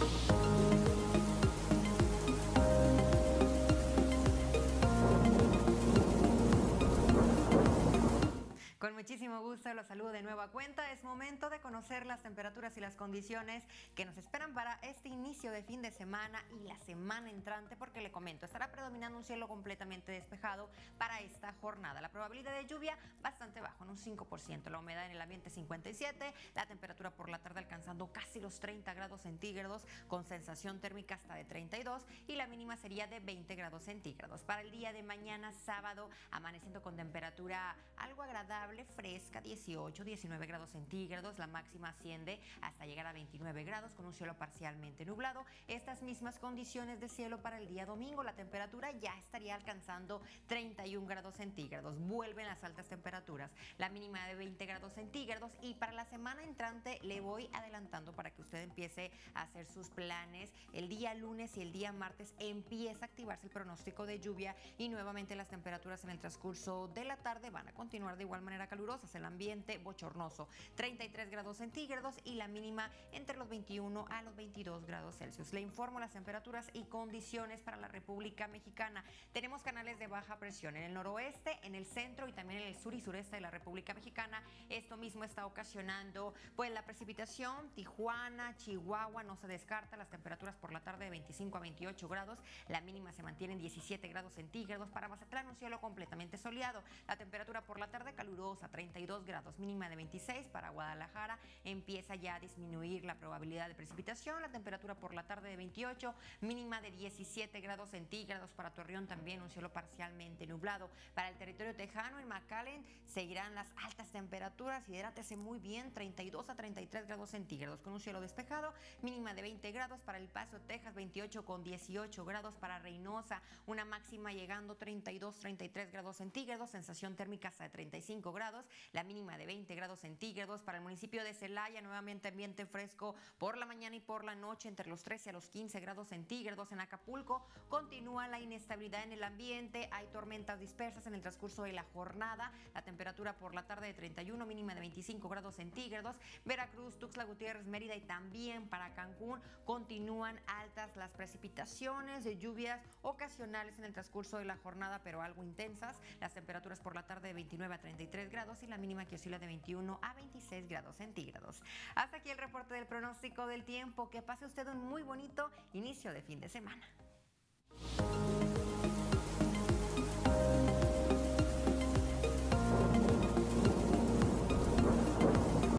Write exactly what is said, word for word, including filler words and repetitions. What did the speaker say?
Con muchísimo gusto los saludo de nueva cuenta. Es momento de conocer las temperaturas y las condiciones que nos esperan para este inicio de fin de semana y la semana entrante, porque le comento, estará predominando un cielo completamente despejado para esta jornada. La probabilidad de lluvia bastante bajo, en un cinco por ciento. La humedad en el ambiente cincuenta y siete, la temperatura por la tarde alcanzando casi los treinta grados centígrados, con sensación térmica hasta de treinta y dos, y la mínima sería de veinte grados centígrados. Para el día de mañana, sábado, amaneciendo con temperatura algo agradable, fresca, dieciocho, diecinueve grados centígrados, la máxima asciende hasta llegar a veintinueve grados con un cielo parcialmente nublado. Estas mismas condiciones de cielo para el día domingo, la temperatura ya estaría alcanzando treinta y un grados centígrados, vuelven las altas temperaturas, la mínima de veinte grados centígrados, y para la semana entrante le voy adelantando para que usted empiece a hacer sus planes. El día lunes y el día martes empieza a activarse el pronóstico de lluvia y nuevamente las temperaturas en el transcurso de la tarde van a continuar de igual manera calurosas, el ambiente bochornoso, treinta y tres grados centígrados y la mínima entre los veintiuno a los veintidós grados Celsius. Le informo las temperaturas y condiciones para la República Mexicana. Tenemos canales de baja presión en el noroeste, en el centro y también en el sur y sureste de la República Mexicana. Esto mismo está ocasionando pues la precipitación. Tijuana, Chihuahua, no se descarta. Las temperaturas por la tarde de veinticinco a veintiocho grados, la mínima se mantiene en diecisiete grados centígrados. Para Mazatlán, un cielo completamente soleado, la temperatura por la tarde calurosa, treinta y dos grados, mínima de veintiséis. Para Guadalajara empieza ya a disminuir la probabilidad de precipitación, la temperatura por la tarde de veintiocho, mínima de diecisiete grados centígrados. Para Torreón también un cielo parcialmente nublado. Para el territorio tejano, en McAllen, seguirán las altas temperaturas, hidrátese muy bien, treinta y dos a treinta y tres grados centígrados con un cielo despejado, mínima de veinte grados. Para El Paso, Texas, veintiocho con dieciocho grados. Para Reynosa, una máxima llegando treinta y dos, treinta y tres grados centígrados, sensación térmica hasta de treinta y cinco grados, la mínima de veinte grados centígrados. Para el municipio de Celaya, nuevamente ambiente fresco por la mañana y por la noche, entre los trece a los quince grados centígrados. En Acapulco continúa la inestabilidad en el ambiente, hay tormentas dispersas en el transcurso de la jornada, la temperatura por la tarde de treinta y uno, mínima de veinticinco grados centígrados. Veracruz, Tuxtla Gutiérrez, Mérida y también para Cancún continúan altas las precipitaciones, de lluvias ocasionales en el transcurso de la jornada, pero algo intensas. Las temperaturas por la tarde de veintinueve a treinta y tres grados y la mínima que oscila de veintiuno a veintiséis grados centígrados. Hasta aquí el reporte del pronóstico del tiempo. Que pase usted un muy bonito inicio de fin de semana.